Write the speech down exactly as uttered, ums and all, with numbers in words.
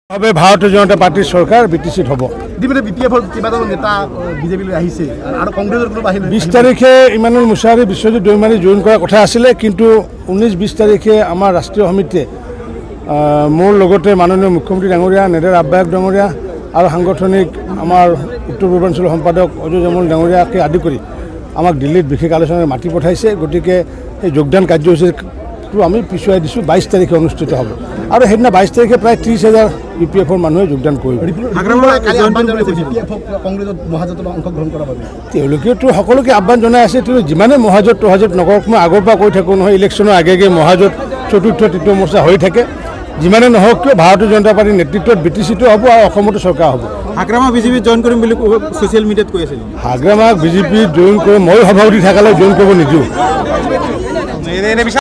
হবে ভাৰতীয় জনতা পাৰ্টিৰ চৰকাৰ বিটিচিত হ'ব। বিশ তাৰিখে ইমানুল মুছাহাৰী বিশ্বজিৎ দৈমাৰী জইন কৰাৰ কথা আছিলে, কিন্তু ঊনৈছ বিশ তাৰিখে আমাৰ ৰাষ্ট্ৰীয় সমিতিয়ে মোৰ লগতে মাননীয় মুখ্যমন্ত্ৰী ডাঙৰীয়া, নেডাৰ আহ্বায়ক ডাঙৰীয়া আৰু সাংগঠনিক আমাৰ উত্তৰ পূৰ্বাঞ্চলৰ সম্পাদক অজয় জামল ডাঙৰীয়াকে আদি কৰি আমাক দিল্লীত বিশেষ আলোচনাৰে মাতি পঠাইছে। গতিকে সেই যোগদান কাৰ্যসূচীটো আমি পিছুৱাই দিছোঁ, বাইছ তাৰিখে অনুষ্ঠিত হ'ব। আৰু সেইদিনা বাইছ তাৰিখে প্ৰায় ত্ৰিছ হাজাৰ বি পি এফৰ মানুহে যোগদান কৰিব। তেওঁলোকেতো সকলোকে আহ্বান জনাই আছে। তেওঁ যিমানে মহাজোঁট তহাজোঁট নকৰক, মই আগৰ পৰা কৈ থাকোঁ নহয়, ইলেকশ্যনৰ আগে আগে মহাজোঁট চতুৰ্থ তৃতীয় মৰ্চা হৈ থাকে। যিমানে নহওক কিয় ভাৰতীয় জনতা পাৰ্টীৰ নেতৃত্বত বিটিচিটো হ'ব আৰু অসমতো চৰকাৰ হ'ব। হাগ্ৰামা বিজেপিত জইন কৰিম বুলি ছ'চিয়েল মিডিয়াত কৈ আছিল। হাগ্ৰামাক বিজেপিত জইন কৰি মই সভাপতি থাকালৈ জইন কৰিব নিদিওঁ।